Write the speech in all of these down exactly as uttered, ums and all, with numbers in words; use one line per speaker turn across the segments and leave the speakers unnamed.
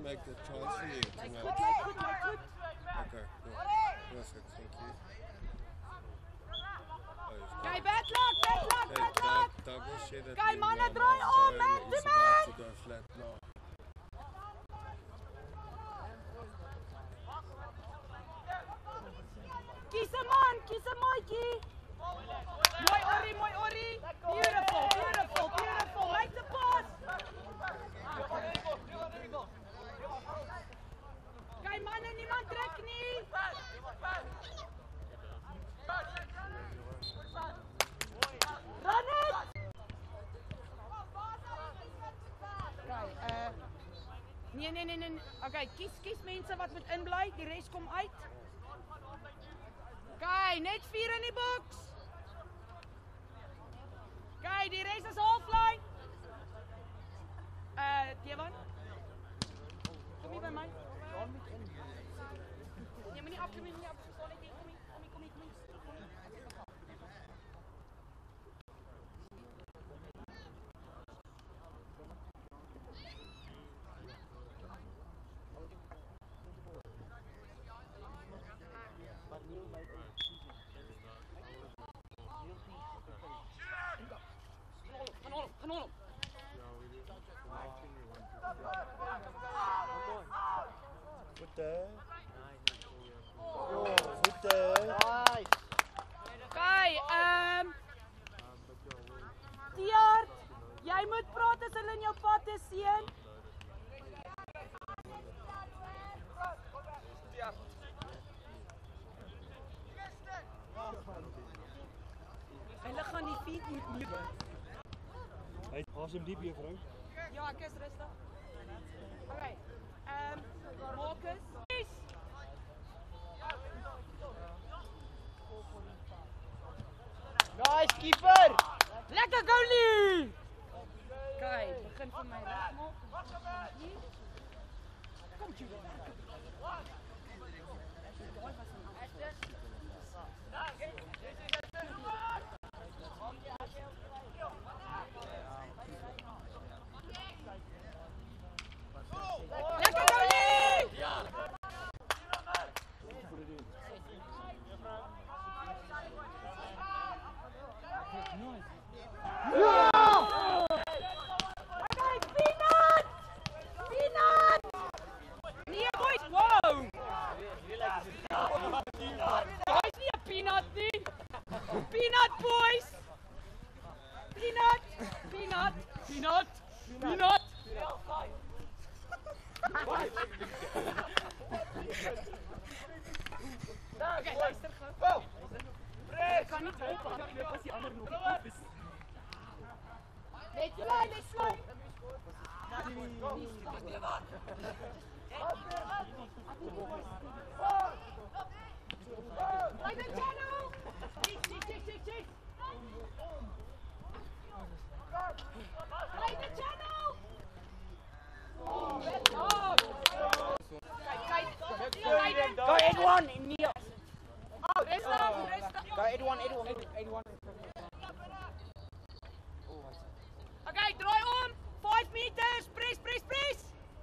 make the chance for you
Like
tonight.
good, like good, like good.
Okay, cool. Perfect, thank you.
Kijk, bad luck, bad luck, bad luck.
Doug will share that
Kijk,
link
mannen,
now,
draai
so
om, man
he's
to
about
man.
to go flat now.
Kies een man, kies een maatje. Mooi Ori, mooi Ori. Beautiful, beautiful, beautiful. Make the pass. Kijk mannen, niemand trekt niet. Run it. Kijk, eh... Nee, nee, nee, nee. Oké, okay, kies, kies mensen wat met inblijft. Die rest komt uit. Kijk, net vier in die box. Kijk, die race is halfline. Eh, uh, Kevin. Kom hier bij mij. Je moet niet af, je moet niet af. Kom hier, kom hier, kom hier, kom hier. Gaan op.
Goed hè? Goed hè?
Kijk, ehm... Tiaard, jij moet praten as hulle in jou pad is, sien. Hulle gaan die feet moet lewe.
Hy pas hom diep juffrou.
Ja, ek is rustig. Okay. Ehm um, Marcus.
Nice keeper.
Lekker goalie. Kyk, begin van my reg maak. Kom jy. Peanut boys! Peanut! Peanut! Peanut! Peanut! Oké, luister gauw. Ik kan niet open, ik weet pas die ander nog op is. Let's fly, let's fly! Like the channel! Chase, chase, chase, chase, chase! Like the channel! Oh, good job! Kijk, kijk!
Go eighty-one in Neil.
Oh, rustig, rustig!
Go eighty-one, eighty-one, eighty-one.
Oké, draai om! Five meters! Press, press, press!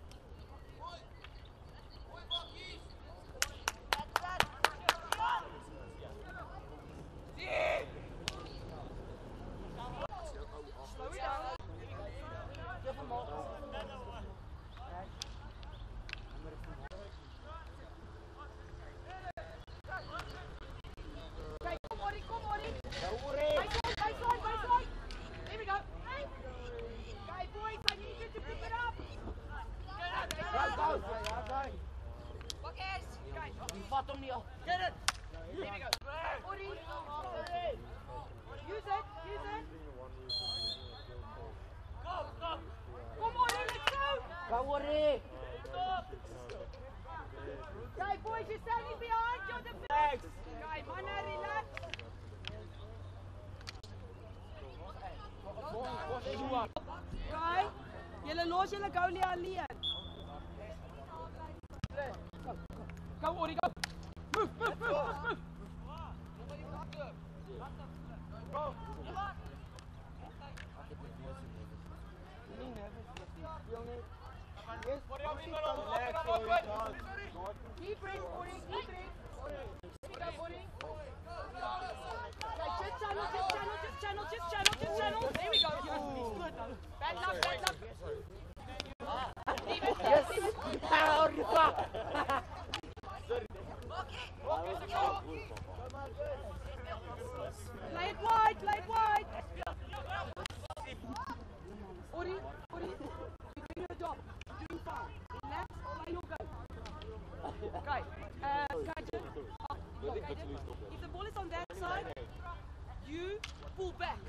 Vat hom Neil.
Get it! Here we go. Ori! Use it, use it! Go, go! Come on, let's go!
Go Ori!
Guy, boys, you're standing behind your defense! Guy, man, relax! Guy, julle los julle goalie alleen. Go, Ori, go! Move, move, move, move, move! Go!
Yes.
Keep it, Ori, keep it. Pick up, Ori. Okay, just channel, just channel, just channel, just channel, just channel. There we go. Bad luck, bad luck. Leave it.
Yes. Ah, Rifa.
Play it wide, play it wide. Ori, Ori, you're doing your job. You're doing fine. Relax, play your game. Okay, uh, Kajan. Oh, no, Kajan. If the ball is on that side, you pull back.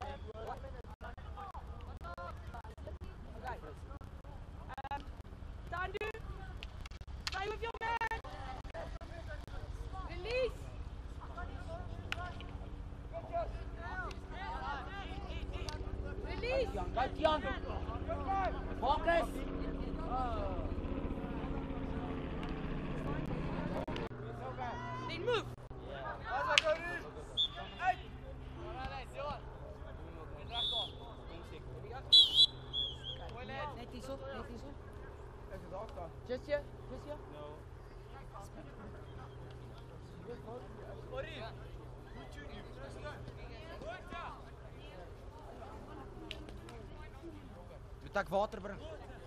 Okay. Um, Tandu, stay with your man. Release. Release.
Go, Dion. Marcus.
Then move. Net hierso, net hierso. Just here, just here.
Moet ek water bring?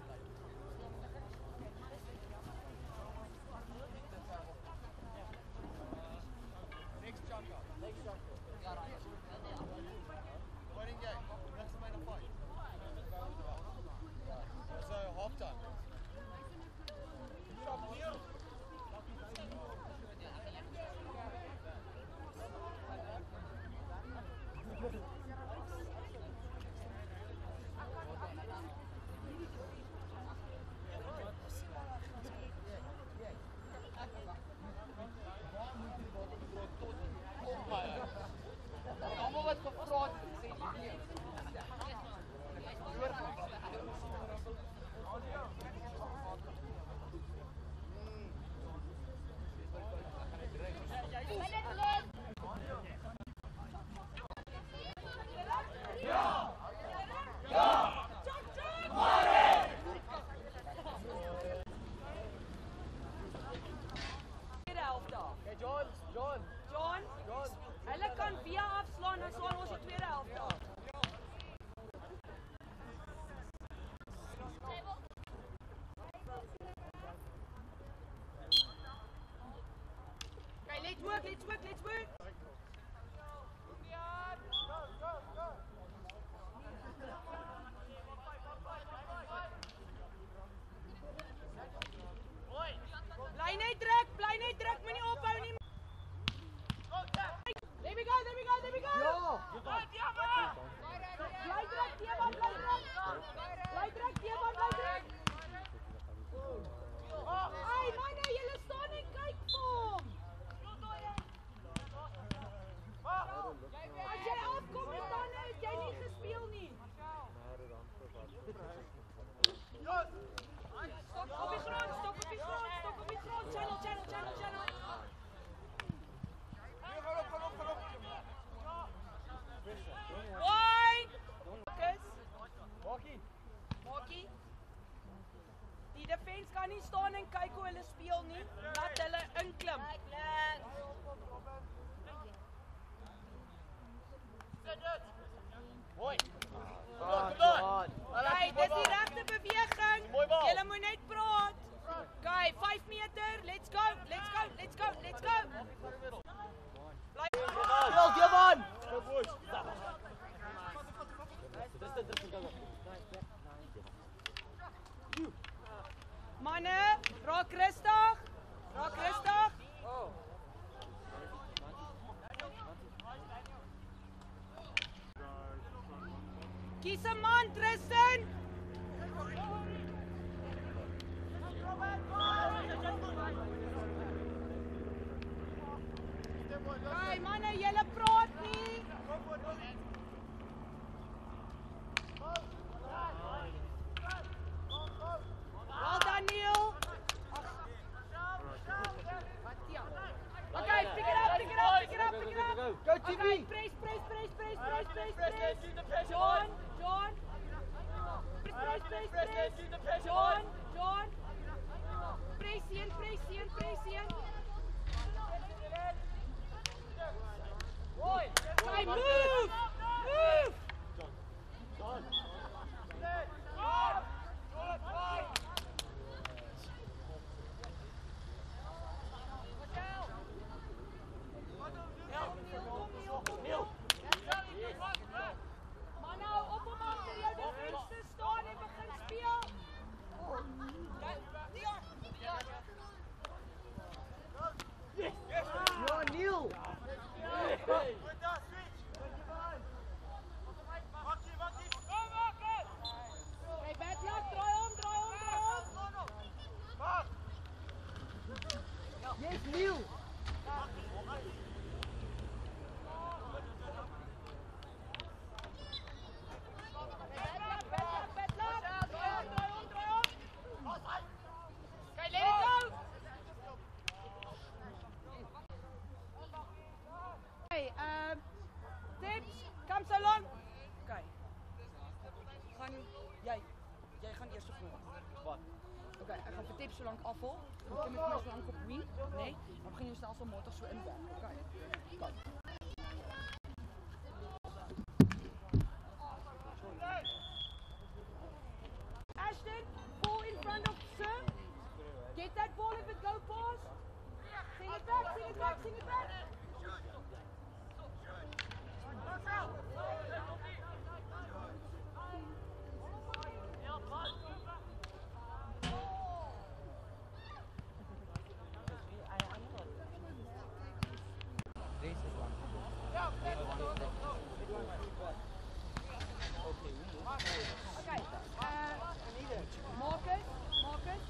Let's work, let's work, let's work. Bly net druk, bly net druk, moenie ophou nie. There we go, there we go, there we go.
Ja.
Bly druk, Teeman, bly druk. Bly druk, Teeman, bly druk. Hey, manne, julle staan en kyk vir hom. As jy afkom en dan is jy nie gespeel nie. Stok op die grond, stok op die grond, stok op die grond. Channel, channel, channel, channel. Wide. Focus.
Maakie.
Maakie. Die defense kan nie staan en kyk hoe hulle speel nie. Laat hulle inklim.
Mooi.
Hey, dis die regte beweging. Julle moet net praat. Okay, vyf meter. Let's go. Let's go. Let's go. Let's go. Bly.
Speel, Devan.
Manne, raak rustig. Raak rustig. Kies 'n man, Tristan. Hey, manne, julle praat nie. Well done, Neil. Okay, pick it up, pick it up, pick it up, pick it up.
Go, T V.
Okay, press, press, press, press, press, press, press. John, John. Press, press, press, press. John, John. Okay, move! Move! Maar nou op hem achter jou de venster staan en begin speel.
Ja, Neil.
Hey, bad luck, draai om, draai om, draai om.
Yes, Neil.
Kom Salon. Oké. Gaan jij, jij gaat eerst of nog?
Wat?
Oké, okay, ik ga voor tips zo lang afval. Dan kom ik maar zo lang op wie? Nee, dan begin je stelsel morgen zo in werken. Oké. Okay. Ashton, ball in front of sir. Get that ball if it go past. Sing it back, sing it back, sing it back. Okay, uh, Marcus, Marcus.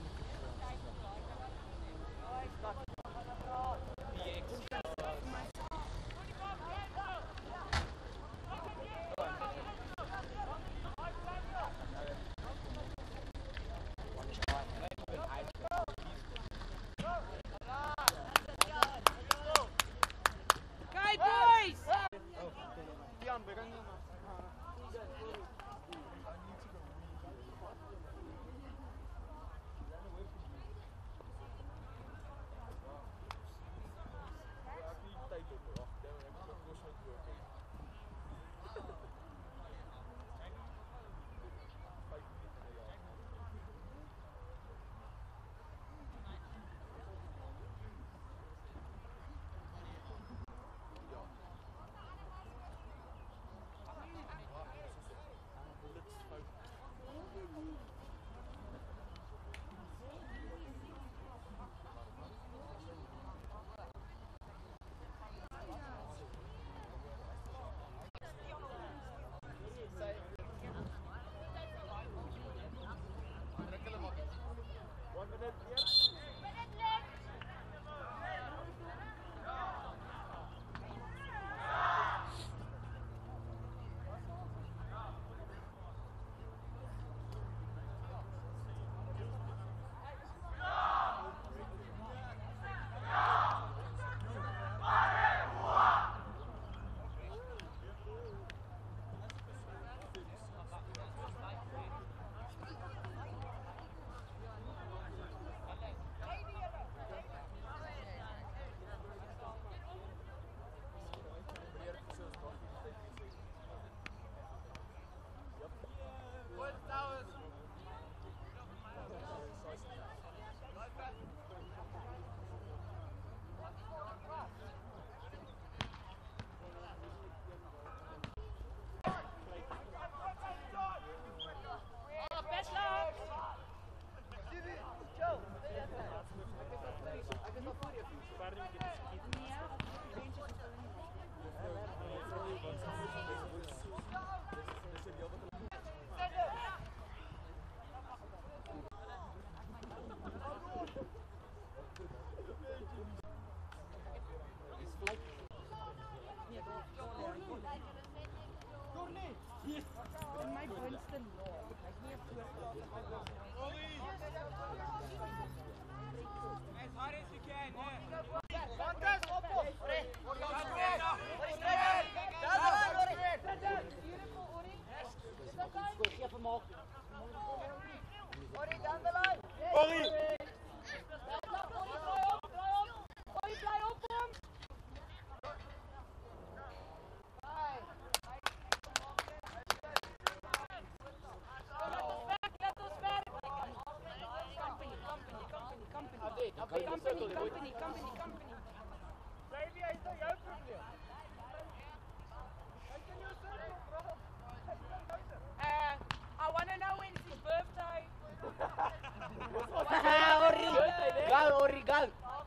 Okay, boys! My Winston Law.
As hard as you can, yeah.
company, company, company, company. Uh, I want to know when it's his birthday.
Ori! Gal, Ori, gal!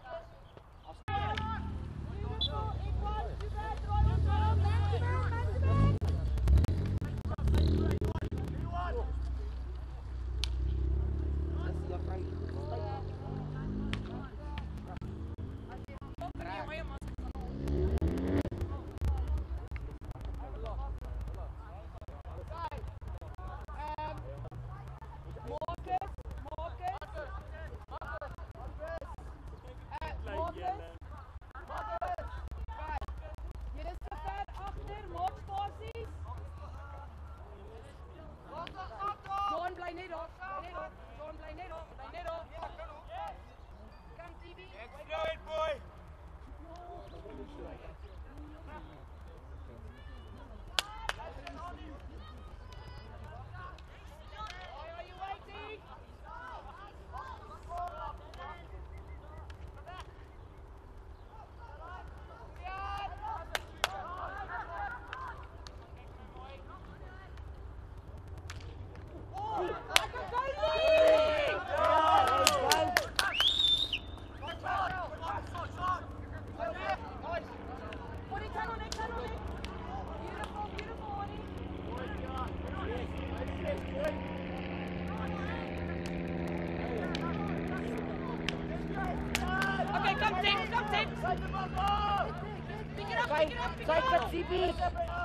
Kijk met Zibi!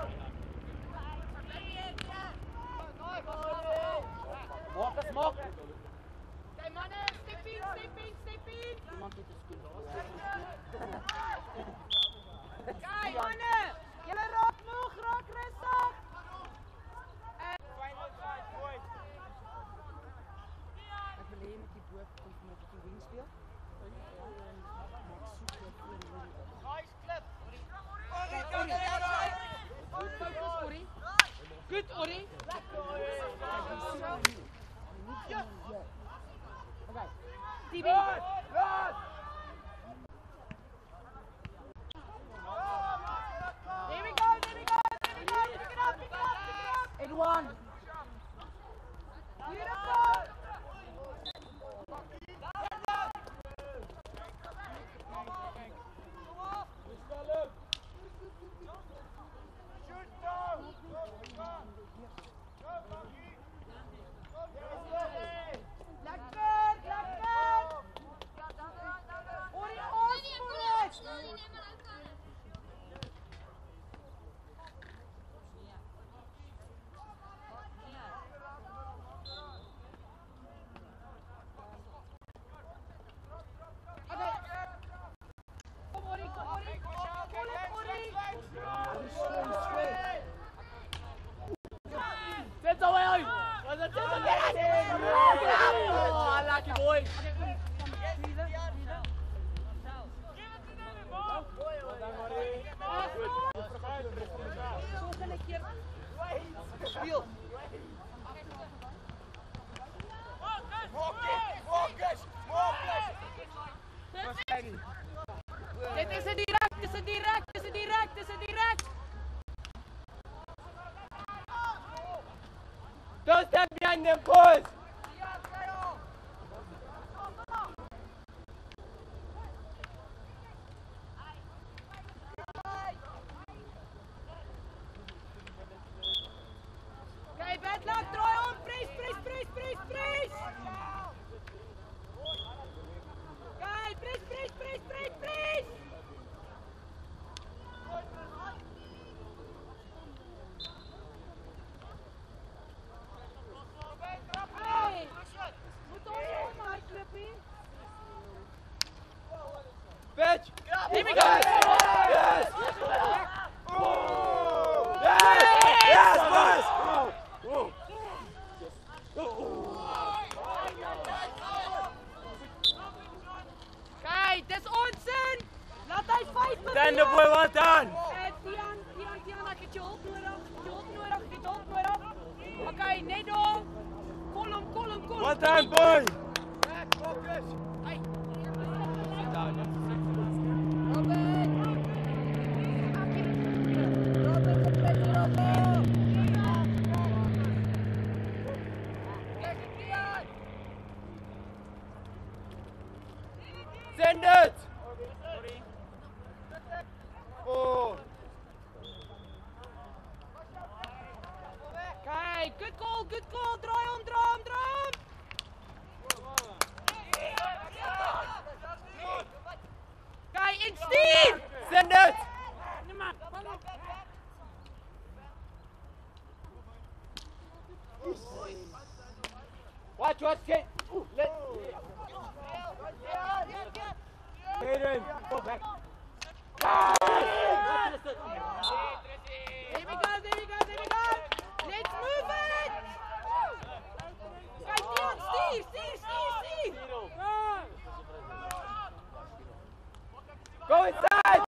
Mok is mok!
Kijk mannen, step in, step in, step in!
Iemand doet de schoen.
Kijk mannen! Jullie raak nog, raak rustig!
Ik wil hier met die boot komt met die wing speel.
Good, Ori. T V. There we go, there we go, there we go. Pick it up, pick it up, pick it up.
In one.
Beautiful. Lekker, lekker. Ori, ons voor het. Kom Ori, kom Ori. Kom op Ori.
Zet zo uit! Wat is het? Oh, lucky boy!
Volgende keer.
Speel!
Dit is een direct, dit is een direct, dit is een direct, dit is een direct.
Don't step behind them, boys!
Kijk, bedlock, draai om, prijs, prijs, prijs, prijs, prijs. Kijk, prijs, prijs, prijs, prijs, prijs. Hey, moet ons ook maar clubie.
Bitch!
Here we go.
Yes! Yes! Yes, boys!
Kijk, dit is onzin. Laat hij fighten.
Stand the boy, well done!
Eh, Tian, Tian, Tian, ek het jou hulp nodig. Ek het jou hulp nodig, ek het hulp nodig. Okay, net door. Kolom, kolom, kolom.
Well done, boy!
Hey.
Send it! Oh.
Okay, good call, good call. Draai hom, draai hom, draai hom. Okay, en Steve!
Send it! Watch, watch, get. Ooh, let. Hayden, go back.
There we go, there we go, there we go. Let's move it. Okay, Dion, Steve, Steve, Steve, Steve.
Go inside!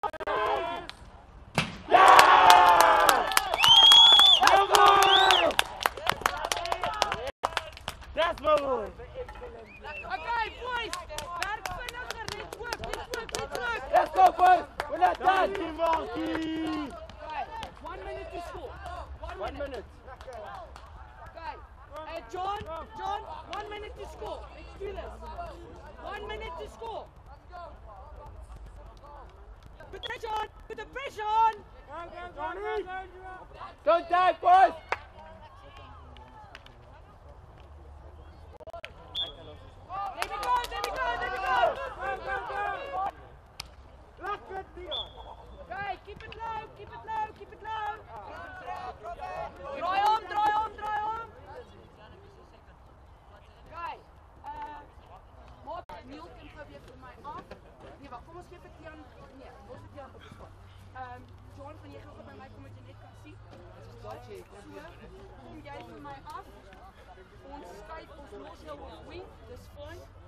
That's my boy!
Okay, boys. Werk vinniger, let's work, let's work, let's work.
Let's go, boys! We're not done!
Okay, one minute to score. One,
One
minute.
minute.
Okay. Uh, John, John, one minute to score. Let's do this. One minute to score. Put the pressure on. Put the pressure on.
Don't die, boys!
There we go, there we go, there we go. Okay, keep it low, keep it low, keep it low. Draai om, draai om, draai om. Okay. Uh, Maat, Neil kan gou weer vir my af. Nee, wag, kom ons gee vir Tiaan. Nee, ons het Tiaan op die spot. Ehm, John, van jy gou by my kom dat jy net kan sien. So, kom jy vir my af. Ons skuif ons los nou op wing, dis fine.